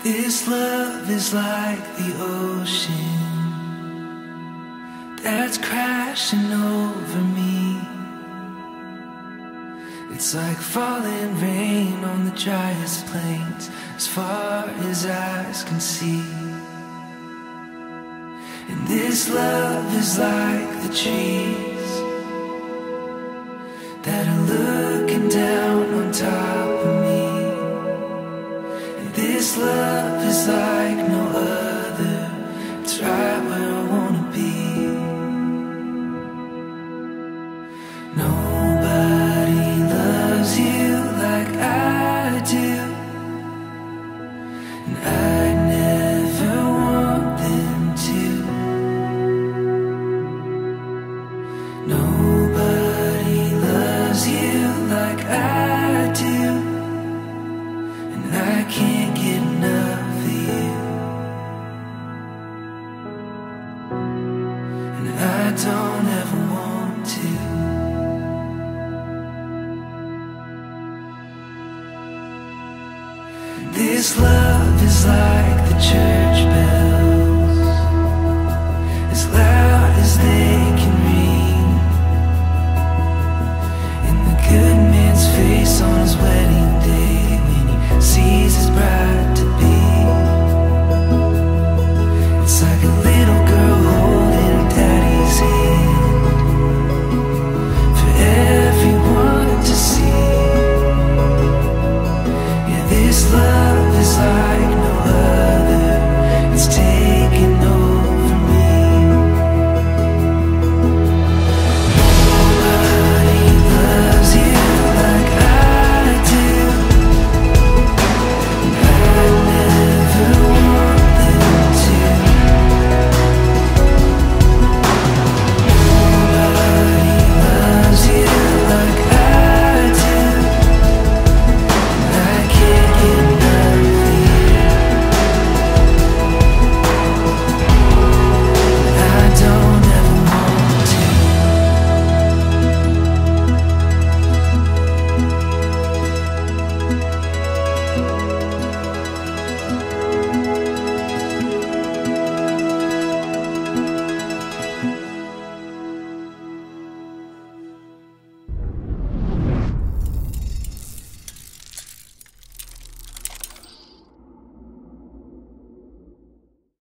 This love is like the ocean that's crashing over me. It's like falling rain on the driest plains, as far as eyes can see. And this love is like the trees that are looking down on top of me. And this love is like no other, it's right where I wanna be. Nobody loves you like I do, and I never want them to. Nobody loves you like I do, and I can't get enough of you. And I don't ever want to. This love is like the church bells, as loud as they can ring, and the good man's face on his way